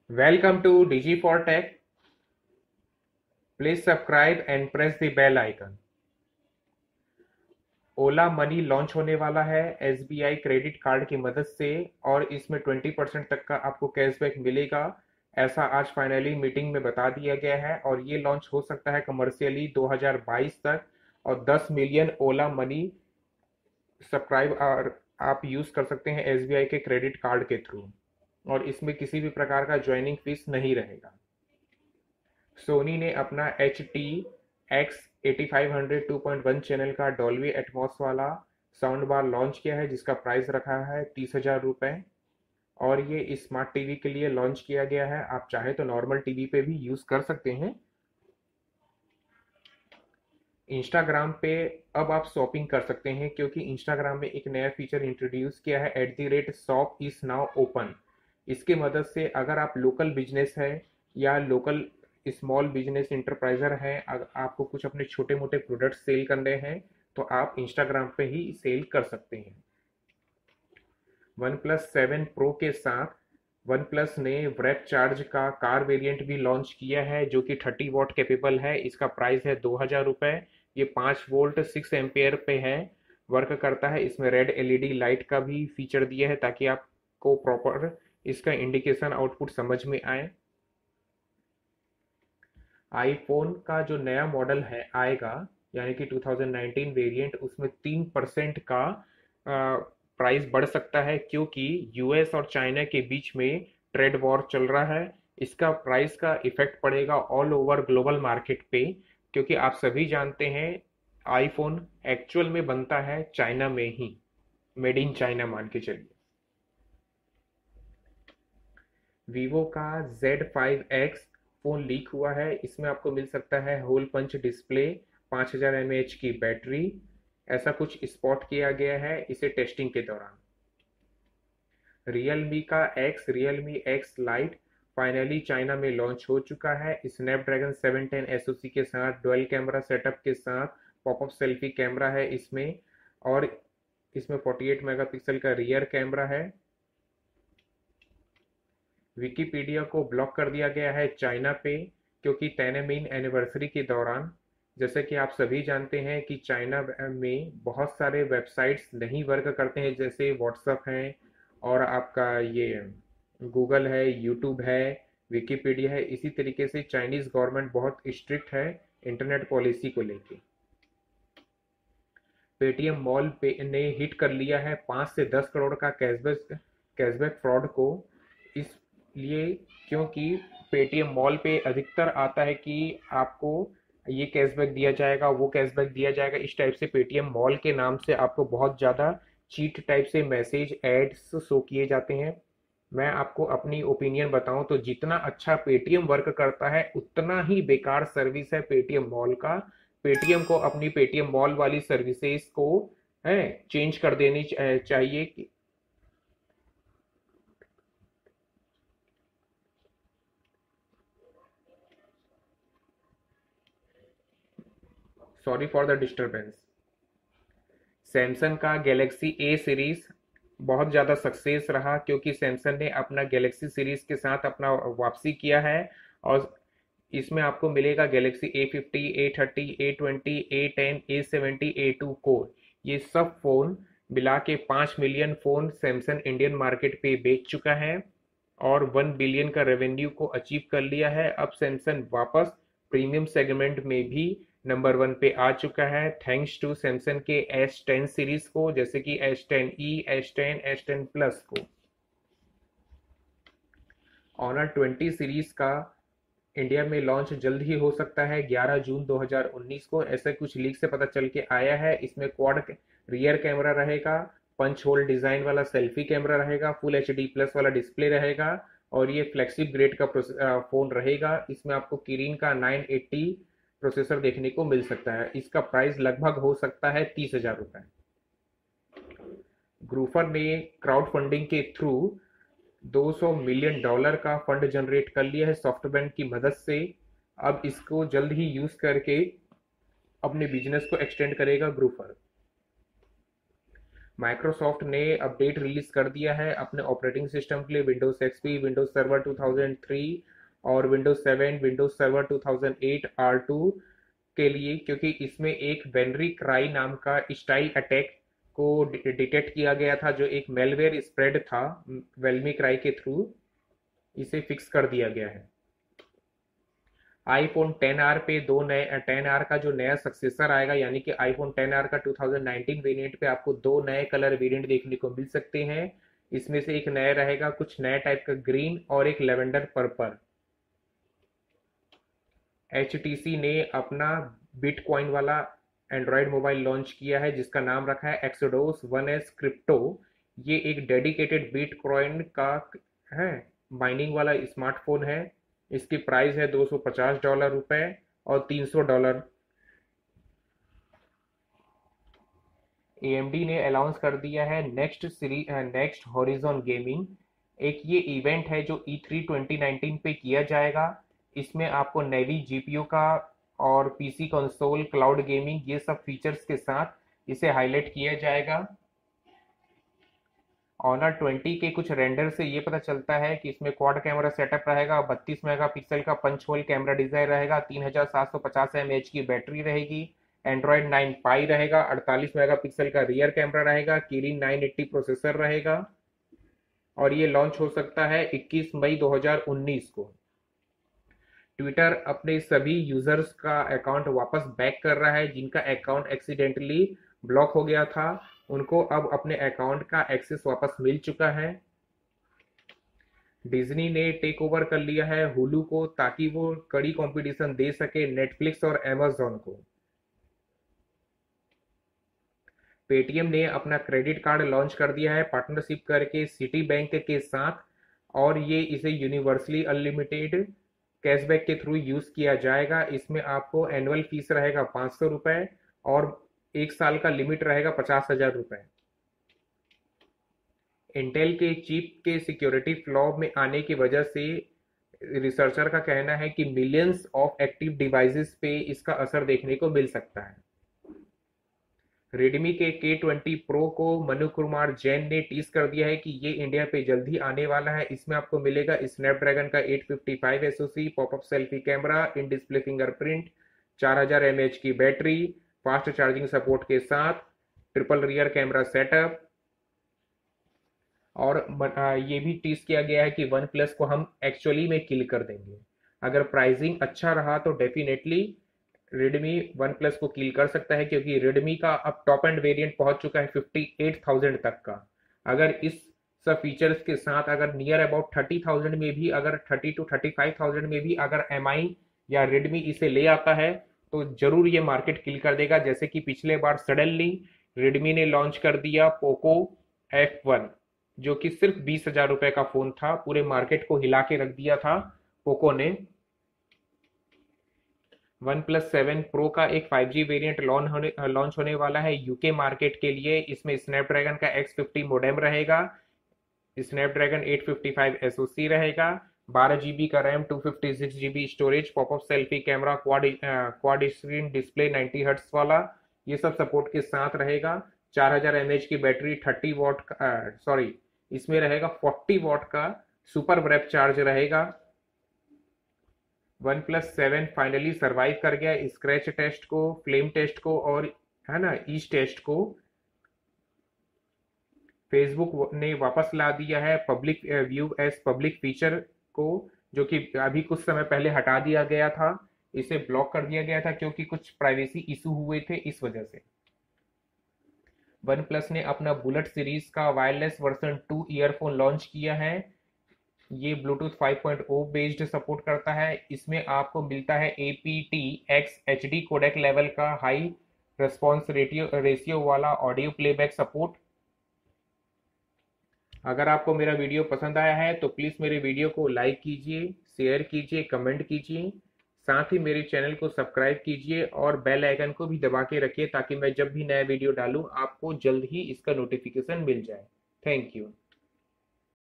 Welcome to Digi4Tech. Please subscribe and press the bell icon. Ola money launch होने वाला है SBI credit card की मदद से और इसमें 20% तक का आपको कैशबैक मिलेगा। ऐसा आज फाइनली मीटिंग में बता दिया गया है और ये लॉन्च हो सकता है कमर्शियली 2022 तक। और 10 मिलियन ओला मनी सब्सक्राइब और आप यूज़ कर सकते हैं एसबीआई के क्रेडिट कार्ड के थ्रू। और इसमें किसी भी प्रकार का ज्वाइनिंग फीस नहीं रहेगा। सोनी ने अपना एच टी एक्स 8500 2.1 चैनल का डॉल्बी एटमॉस वाला साउंड बार लॉन्च किया है, जिसका प्राइस रखा है 30,000 रुपये। और ये स्मार्ट टीवी के लिए लॉन्च किया गया है। आप चाहे तो नॉर्मल टीवी पे भी यूज़ कर सकते हैं। इंस्टाग्राम पे अब आप शॉपिंग कर सकते हैं, क्योंकि इंस्टाग्राम में एक नया फीचर इंट्रोड्यूस किया है, @शॉप इज नाउ ओपन। इसके मदद से अगर आप लोकल बिजनेस है या लोकल स्मॉल बिजनेस इंटरप्राइजर हैं, आपको कुछ अपने छोटे मोटे प्रोडक्ट्स सेल करने हैं, तो आप इंस्टाग्राम पे ही सेल कर सकते हैं। वन प्लस 7 प्रो के साथ वन प्लस ने व्रैप चार्ज का कार वेरिएंट भी लॉन्च किया है, जो कि 30 वॉट कैपेबल है। इसका प्राइस है 2,000 रुपये। ये 5 वोल्ट 6 एम्पेयर पे है, वर्क करता है। इसमें रेड एलईडी लाइट का भी फीचर दिया है, ताकि आपको प्रॉपर इसका इंडिकेशन आउटपुट समझ में आए। आईफोन का जो नया मॉडल है आएगा, यानी कि 2019 वेरिएंट, उसमें 3% का प्राइस बढ़ सकता है, क्योंकि यूएस और चाइना के बीच में ट्रेड वॉर चल रहा है। इसका प्राइस का इफेक्ट पड़ेगा ऑल ओवर ग्लोबल मार्केट पे, क्योंकि आप सभी जानते हैं आईफोन एक्चुअल में बनता है चाइना में ही, मेड इन चाइना मान के चलिए। वीवो का Z5X फ़ोन लीक हुआ है। इसमें आपको मिल सकता है होल पंच डिस्प्ले, 5000 mAh की बैटरी। ऐसा कुछ स्पॉट किया गया है इसे टेस्टिंग के दौरान। Realme X lite finally China में लॉन्च हो चुका है। स्नैपड्रैगन 710 एसओसी के साथ डुअल कैमरा सेटअप के साथ पॉपअप सेल्फी कैमरा है इसमें। और इसमें 48 मेगापिक्सल का रियर कैमरा है। विकिपीडिया को ब्लॉक कर दिया गया है चाइना पे, क्योंकि तेनेमिन एनिवर्सरी के दौरान, जैसे कि आप सभी जानते हैं कि चाइना में बहुत सारे वेबसाइट्स नहीं वर्क करते हैं, जैसे व्हाट्सअप है और आपका ये गूगल है, यूट्यूब है, विकिपीडिया है। इसी तरीके से चाइनीज़ गवर्नमेंट बहुत स्ट्रिक्ट है इंटरनेट पॉलिसी को लेके। पेटीएम मॉल पे ने हिट कर लिया है 5 से 10 करोड़ का कैशबैक फ्रॉड को। इसलिए क्योंकि पेटीएम मॉल पे अधिकतर आता है कि आपको ये कैशबैक दिया जाएगा, वो कैशबैक दिया जाएगा। इस टाइप से पेटीएम मॉल के नाम से आपको बहुत ज़्यादा चीट टाइप से मैसेज एड्स शो किए जाते हैं। मैं आपको अपनी ओपिनियन बताऊं तो जितना अच्छा पेटीएम वर्क करता है, उतना ही बेकार सर्विस है पेटीएम मॉल का। पेटीएम को अपनी पेटीएम मॉल वाली सर्विसेज को है चेंज कर देनी चाहिए। Sorry for the disturbance. Samsung का गैलेक्सी ए सीरीज बहुत ज़्यादा सक्सेस रहा, क्योंकि सैमसंग ने अपना गैलेक्सी सीरीज के साथ अपना वापसी किया है। और इसमें आपको मिलेगा Galaxy A50, A30, A20, A10, A70, A2 core. ये सब फ़ोन मिला के 5 million phone Samsung Indian market पे बेच चुका है और 1 बिलियन का रेवेन्यू को अचीव कर लिया है। अब सैमसंग वापस प्रीमियम सेगमेंट में भी नंबर 1 पे आ चुका है, थैंक्स टू सैमसंग के S10 सीरीज को, जैसे कि S10e, S10, S10 प्लस को। ऑनर 20 सीरीज का इंडिया में लॉन्च जल्द ही हो सकता है, 11 जून 2019 को। ऐसे कुछ लीक से पता चल के आया है। इसमें क्वाड रियर कैमरा रहेगा, पंच होल डिजाइन वाला सेल्फी कैमरा रहेगा, फुल HD प्लस वाला डिस्प्ले रहेगा और ये फ्लैगशिप ग्रेड का फोन रहेगा। इसमें आपको किरीन का 980 प्रोसेसर देखने को मिल सकता है। इसका प्राइस लगभग हो सकता है 30,000 रुपये। ग्रूफर ने क्राउड फंडिंग के थ्रू $200 मिलियन का फंड जनरेट कर लिया है सॉफ्टबैंक की मदद से। अब इसको जल्द ही यूज करके अपने बिजनेस को एक्सटेंड करेगा ग्रूपर। माइक्रोसॉफ्ट ने अपडेट रिलीज कर दिया है अपने ऑपरेटिंग सिस्टम के लिए, विंडोज एक्सपी, विंडोज सर्वर 2003 और विंडोज 7, विंडोज सर्वर 2008 R2 के लिए, क्योंकि इसमें एक वेनरी क्राई नाम का स्टाइल अटैक को डिटेक्ट किया गया था, जो एक मेलवेयर स्प्रेड था वेलमी क्राई के थ्रू। इसे फिक्स कर दिया गया है। आईफोन 10R पे दो नए 10R का जो नया सक्सेसर आएगा, यानी कि आईफोन 10R का 2019 वेरिएंट पे आपको दो नए कलर वेरिएंट देखने को मिल सकते हैं। इसमें से एक नया रहेगा कुछ नया टाइप का ग्रीन और एक लेवेंडर पर्पल। HTC ने अपना बिटकॉइन वाला एंड्रॉयड मोबाइल लॉन्च किया है जिसका नाम रखा है एक्सोडोस 1S क्रिप्टो। ये एक डेडिकेटेड बिटकॉइन का है माइनिंग वाला स्मार्टफोन है। इसकी प्राइस है $250 रुपए और $300। AMD ने अनाउंस कर दिया है नेक्स्ट हॉरिजॉन गेमिंग। एक ये इवेंट है जो E3 2019 पे किया जाएगा। इसमें आपको नेवी जीपीयू का और पीसी कंसोल क्लाउड गेमिंग ये सब फीचर्स के साथ इसे हाईलाइट किया जाएगा। ऑनर 20 के कुछ रेंडर से ये पता चलता है कि इसमें क्वाड कैमरा सेटअप रहेगा, 32 मेगापिक्सल का पंच होल कैमरा डिजाइन रहेगा, 3750 mAh की बैटरी रहेगी, एंड्रॉयड 9 पाई रहेगा, 48 मेगापिक्सल का रियर कैमरा रहेगा, किरिन 980 प्रोसेसर रहेगा और ये लॉन्च हो सकता है 21 मई 2019 को। ट्विटर अपने सभी यूजर्स का अकाउंट वापस बैक कर रहा है। जिनका अकाउंट एक्सीडेंटली ब्लॉक हो गया था उनको अब अपने अकाउंट का एक्सेस वापस मिल चुका है। डिज्नी ने टेक ओवर कर लिया है हुलू को, ताकि वो कड़ी कंपटीशन दे सके नेटफ्लिक्स और अमेजॉन को। पेटीएम ने अपना क्रेडिट कार्ड लॉन्च कर दिया है पार्टनरशिप करके सिटी बैंक के साथ, और ये इसे यूनिवर्सली अनलिमिटेड कैशबैक के थ्रू यूज किया जाएगा। इसमें आपको एनुअल फीस रहेगा ₹500 और एक साल का लिमिट रहेगा ₹50,000। इंटेल के चिप के सिक्योरिटी फ्लॉ में आने की वजह से रिसर्चर का कहना है कि मिलियंस ऑफ एक्टिव डिवाइसेस पे इसका असर देखने को मिल सकता है। रेडमी के K20 Pro को मनु कुमार जैन ने टीज कर दिया है कि ये इंडिया पे जल्द ही आने वाला है। इसमें आपको मिलेगा स्नैपड्रैगन का 855 SoC, popup selfie camera, in display fingerprint, 4000 mAh की बैटरी, फास्ट चार्जिंग सपोर्ट के साथ, ट्रिपल रियर कैमरा सेटअप। और ये भी टीज किया गया है कि वन प्लस को हम एक्चुअली में किल कर देंगे। अगर प्राइसिंग अच्छा रहा तो डेफिनेटली रेडमी वन प्लस को किल कर सकता है, क्योंकि रेडमी का अब टॉप एंड वेरिएंट पहुंच चुका है 58,000 तक का। अगर इस सब फीचर्स के साथ अगर नियर अबाउट 30,000 में भी, अगर 30 to 35,000 में भी अगर MI या रेडमी इसे ले आता है तो जरूर ये मार्केट किल कर देगा। जैसे कि पिछले बार सडनली रेडमी ने लॉन्च कर दिया पोको F1, जो कि सिर्फ ₹20,000 का फोन था, पूरे मार्केट को हिला के रख दिया था पोको ने। वन प्लस 7 प्रो का एक 5G वेरिएंट लॉन्च होने वाला है यूके मार्केट के लिए। इसमें स्नैपड्रैगन का X50 मोडेम रहेगा, स्नैपड्रैगन 855 SoC रहेगा, 12 GB का RAM, 256 GB storage, popup selfie camera, quad screen display 90 hertz वाला, ये सब सपोर्ट के साथ रहेगा। 4000 mAh की बैटरी, 30 W इसमें रहेगा 40 W का सुपर ब्रेप चार्ज रहेगा। वन प्लस 7 फाइनली सरवाइव कर गया स्क्रैच टेस्ट को, फ्लेम टेस्ट को और है ना ईच टेस्ट को। फेसबुक ने वापस ला दिया है public view as public feature को, जो कि अभी कुछ समय पहले हटा दिया गया था। इसे ब्लॉक कर दिया गया था क्योंकि कुछ प्राइवेसी इशू हुए थे, इस वजह से। वन प्लस ने अपना बुलेट सीरीज का वायरलेस वर्जन 2 ईयरफोन लॉन्च किया है। ये ब्लूटूथ 5.0 बेस्ड सपोर्ट करता है। इसमें आपको मिलता है aptX HD कोडेक लेवल का हाई रेस्पॉन्स रेशियो वाला ऑडियो प्लेबैक सपोर्ट। अगर आपको मेरा वीडियो पसंद आया है तो प्लीज़ मेरे वीडियो को लाइक कीजिए, शेयर कीजिए, कमेंट कीजिए, साथ ही मेरे चैनल को सब्सक्राइब कीजिए और बेल आइकन को भी दबा के रखिए ताकि मैं जब भी नया वीडियो डालूं आपको जल्द ही इसका नोटिफिकेशन मिल जाए। Thank you.